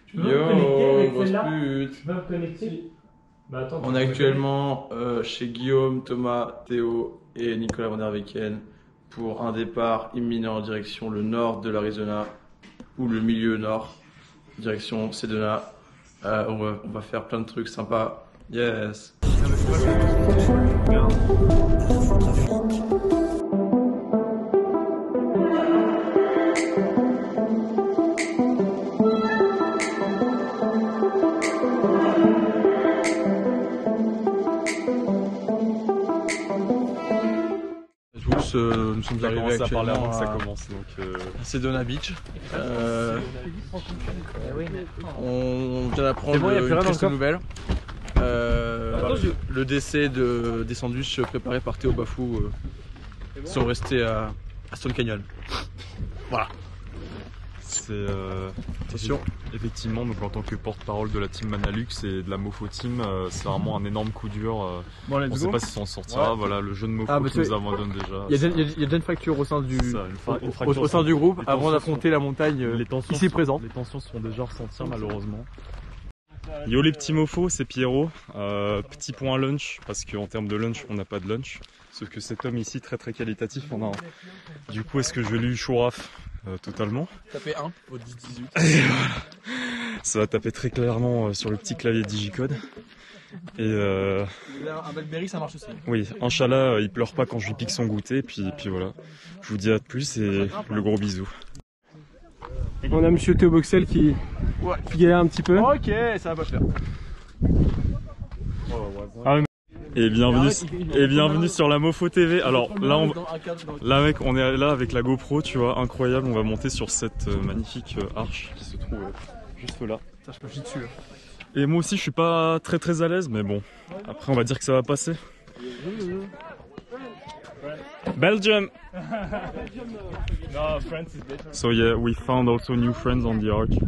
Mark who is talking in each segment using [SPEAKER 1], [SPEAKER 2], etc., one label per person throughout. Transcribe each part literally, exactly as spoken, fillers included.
[SPEAKER 1] Tu veux me connecter avec celle-là?
[SPEAKER 2] pute.
[SPEAKER 1] Tu veux me connecter? Bah attends.
[SPEAKER 2] On est actuellement euh, chez Guillaume, Thomas, Théo et Nicolas Van der Weyken pour un départ imminent en direction le nord de l'Arizona ou le milieu nord, direction Sedona. Euh, on, va, on va faire plein de trucs sympas. Yes. Tous, euh, nous sommes arrivés
[SPEAKER 3] à parler avant
[SPEAKER 2] actuellement
[SPEAKER 3] que ça
[SPEAKER 2] à,
[SPEAKER 3] commence, donc euh...
[SPEAKER 2] à Sedona Beach. Euh, on vient d'apprendre
[SPEAKER 1] bon,
[SPEAKER 2] une triste nouvelle. Euh, le décès de, des sandwichs préparés par Théo Bafou euh, sont restés à, à Stone Canyon. Voilà.
[SPEAKER 3] C'est euh,
[SPEAKER 2] attention.
[SPEAKER 3] Effectivement, donc en tant que porte-parole de la team Manalux et de la Mofo Team, euh, c'est vraiment un énorme coup dur. Euh, bon, on ne sait pas si ça en sortira. Ouais. Voilà, le jeune Mofo ah, qui nous abandonne déjà.
[SPEAKER 2] Il y, y, y a déjà une fracture au sein du, ça, une fra une fracture au, au sein du groupe avant d'affronter la montagne euh, ici présente.
[SPEAKER 3] Les tensions sont déjà ressenties malheureusement. Yo les petits mofos, c'est Pierrot. Euh, petit point lunch, parce qu'en termes de lunch, on n'a pas de lunch. Sauf que cet homme ici, très très qualitatif, on a un... Du coup, est-ce que je vais lui chouraf euh, totalement?
[SPEAKER 2] Taper un au dix dix-huit.
[SPEAKER 3] Voilà. Ça va taper très clairement euh, sur le petit clavier Digicode. Et euh...
[SPEAKER 2] un Blackberry, ça marche aussi.
[SPEAKER 3] Oui, Inch'Allah, euh, il pleure pas quand je lui pique son goûter. Puis, puis voilà. Je vous dis à de plus et le gros bisou.
[SPEAKER 1] On a monsieur Théo Boxel qui, ouais. qui galère un petit peu.
[SPEAKER 2] Ok, ça va pas faire.
[SPEAKER 3] Ah, et bienvenue, et bienvenue sur la Mofo T V. Alors là, on, là mec, on est là avec la GoPro, tu vois, incroyable. On va monter sur cette euh, magnifique euh, arche qui se trouve euh, juste là.
[SPEAKER 2] Ça, je peux chier dessus.
[SPEAKER 3] Et moi aussi, je suis pas très très à l'aise, mais bon. Après, on va dire que ça va passer. Belgium.
[SPEAKER 1] No, France is better.
[SPEAKER 3] So yeah, we found also new friends on the arch.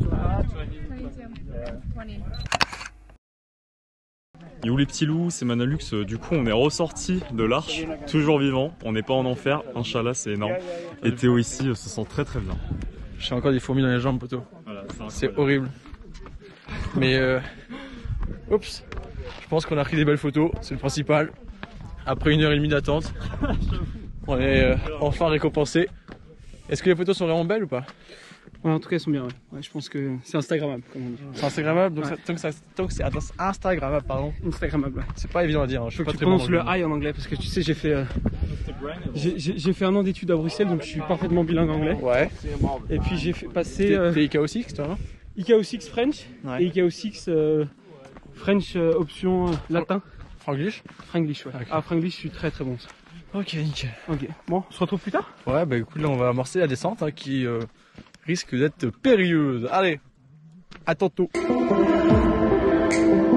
[SPEAKER 3] Yo les petits loups, c'est Manalux. Du coup, on est ressorti de l'arche, toujours vivant. On n'est pas en enfer. Inch'Allah, c'est énorme. Et Théo ici se sent très très bien.
[SPEAKER 2] J'ai encore des fourmis dans les jambes, poteau.
[SPEAKER 3] Voilà,
[SPEAKER 2] c'est horrible. Mais euh... oups. Je pense qu'on a pris des belles photos, c'est le principal. Après une heure et demie d'attente, on est euh, enfin récompensé. Est-ce que les photos sont vraiment belles ou pas?
[SPEAKER 1] Ouais, en tout cas, elles sont bien. Ouais. Ouais, je pense que c'est instagrammable, comme on dit.
[SPEAKER 2] C'est instagrammable, donc
[SPEAKER 1] ouais.
[SPEAKER 2] ça, tant que c'est instagrammable, pardon.
[SPEAKER 1] Instagrammable. Ouais.
[SPEAKER 2] C'est pas évident à dire. Hein. Je
[SPEAKER 1] Faut
[SPEAKER 2] suis
[SPEAKER 1] que
[SPEAKER 2] pas
[SPEAKER 1] tu
[SPEAKER 2] très
[SPEAKER 1] prononces
[SPEAKER 2] bon
[SPEAKER 1] le I en anglais parce que tu sais, j'ai fait euh, j'ai fait un an d'études à Bruxelles, donc je suis parfaitement bilingue anglais.
[SPEAKER 2] Ouais.
[SPEAKER 1] Et puis j'ai fait passer.
[SPEAKER 2] Euh, T'es I K O six, toi, non?
[SPEAKER 1] I K O six French ouais. Et I K O six euh, French euh, option euh, latin.
[SPEAKER 2] Franglish?
[SPEAKER 1] Franglish, ouais. Okay. Ah, Franglish, je suis très très bon. Ça.
[SPEAKER 2] Ok, nickel.
[SPEAKER 1] Ok. Bon, on se retrouve plus tard?
[SPEAKER 2] Ouais, bah écoute, là on va amorcer la descente hein, qui euh, risque d'être périlleuse. Allez, à tantôt.